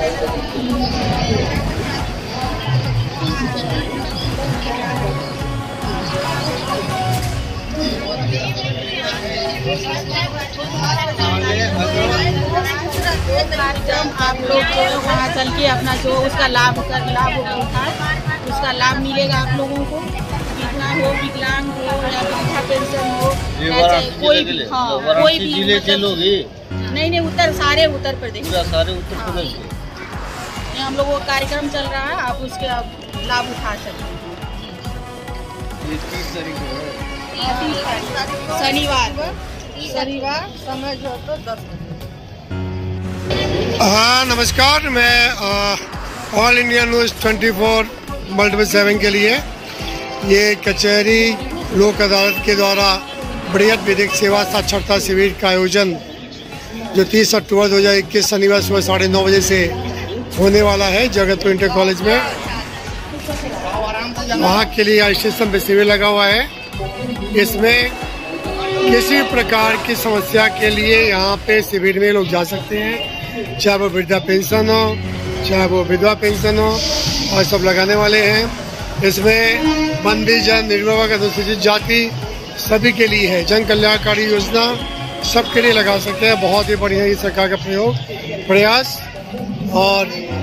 आप लोग वहाँ चल के अपना जो उसका लाभ उठाए, उसका लाभ मिलेगा आप लोगों को। कितना हो, विकलांग हो या वृद्धा पेंशन हो, कोई भी, हाँ कोई भी जिले के लोग ही नहीं सारे उत्तर प्रदेश, सारे उत्तर प्रदेश के हम लोगों का कार्यक्रम चल रहा है। आप उसके लाभ उठा सकते हैं। 30 तारीख शनिवार समय जो तो 10 बजे। हाँ नमस्कार, मैं ऑल इंडिया न्यूज़ 24 मल्टीपल 7 के लिए ये कचहरी लोक अदालत के द्वारा वरीयत विधिक सेवा साक्षरता शिविर का आयोजन जो 30 अक्टूबर 2021 शनिवार सुबह 9:30 बजे से होने वाला है जगतपुर इंटर कॉलेज में। वहाँ के लिए स्टेशन पे शिविर लगा हुआ है। इसमें किसी प्रकार की समस्या के लिए यहाँ पे शिविर में लोग जा सकते हैं, चाहे वो वृद्धा पेंशन हो, चाहे वो विधवा पेंशन हो, और सब लगाने वाले हैं। इसमें बंदी जन, निर्भया, अनुसूचित जाति सभी के लिए है। जन कल्याणकारी योजना सबके लिए लगा सकते हैं। बहुत ही बढ़िया ये सरकार का प्रयास। और